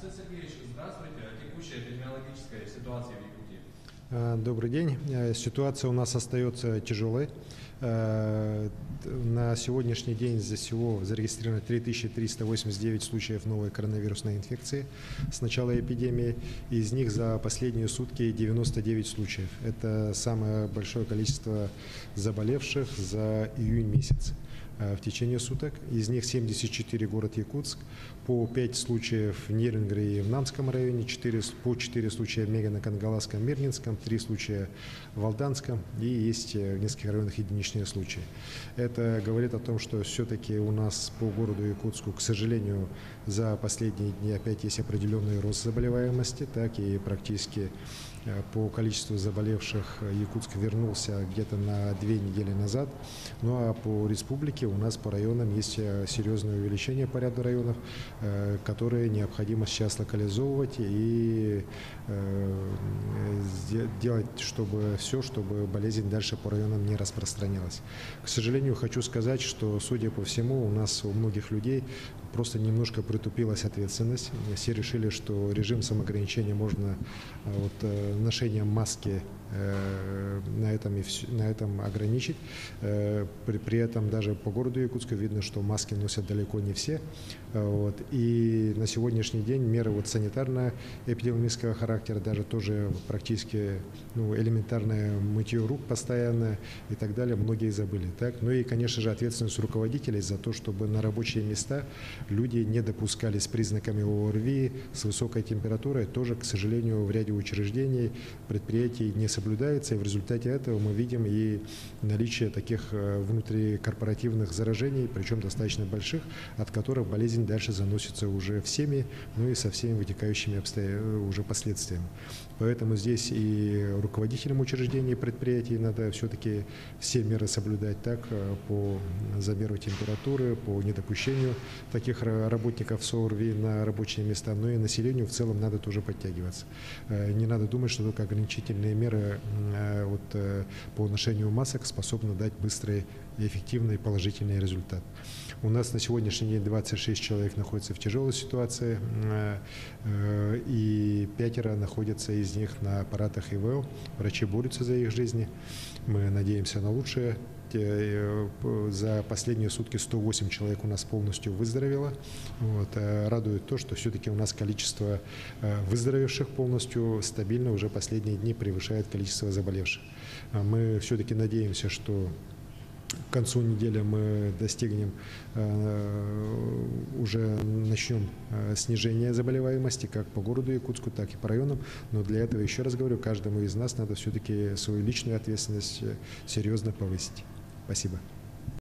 Алексей Сергеевич, здравствуйте. Текущая эпидемиологическая ситуация в Якутии. Добрый день. Ситуация у нас остается тяжелой. На сегодняшний день здесь всего зарегистрировано 3389 случаев новой коронавирусной инфекции с начала эпидемии. Из них за последние сутки 99 случаев. Это самое большое количество заболевших за июнь месяц. В течение суток. Из них 74 город Якутск, по 5 случаев в Нерюнгри и в Намском районе, по 4 случая в Мегано-Кангаласском, Мирнинском, 3 случая в Алданском и есть в нескольких районах единичные случаи. Это говорит о том, что все-таки у нас по городу Якутску, к сожалению, за последние дни опять есть определенный рост заболеваемости, так и практически по количеству заболевших Якутск вернулся где-то на 2 недели назад. Ну а по республике у нас по районам есть серьезное увеличение по ряду районов, которые необходимо сейчас локализовывать и делать чтобы болезнь дальше по районам не распространялась. К сожалению, хочу сказать, что, судя по всему, у нас у многих людей просто немножко притупилась ответственность. Все решили, что режим самоограничения можно ношением маски на этом ограничить. При этом даже по городу Якутску видно, что маски носят далеко не все. И на сегодняшний день меры санитарно-эпидемиологического характера, даже тоже практически элементарное мытье рук постоянно и так далее, многие забыли. Так? Ну и, конечно же, ответственность руководителей за то, чтобы на рабочие места люди не допускали с признаками ОРВИ, с высокой температурой, тоже, к сожалению, в ряде учреждений, предприятий не соблюдается, и в результате этого мы видим и наличие таких внутрикорпоративных заражений, причем достаточно больших, от которых болезнь дальше заносится уже в семьи, ну и со всеми вытекающими уже последствиями. Поэтому здесь и руководителям учреждений и предприятий надо все-таки все меры соблюдать так по замеру температуры, по недопущению таких работников с ОРВИ на рабочие места, но и населению в целом надо тоже подтягиваться. Не надо думать, что только ограничительные меры по ношению масок способны дать быстрый, эффективный, положительный результат. У нас на сегодняшний день 26 человек находятся в тяжелой ситуации, и 5 находятся из них на аппаратах ИВЛ. Врачи борются за их жизни. Мы надеемся на лучшее. За последние сутки 108 человек у нас полностью выздоровело. Радует то, что все-таки у нас количество выздоровевших полностью стабильно уже последние дни превышает количество заболевших. Мы все-таки надеемся, что к концу недели мы уже начнем снижение заболеваемости как по городу Якутску, так и по районам. Но для этого, еще раз говорю, каждому из нас надо все-таки свою личную ответственность серьезно повысить. Спасибо.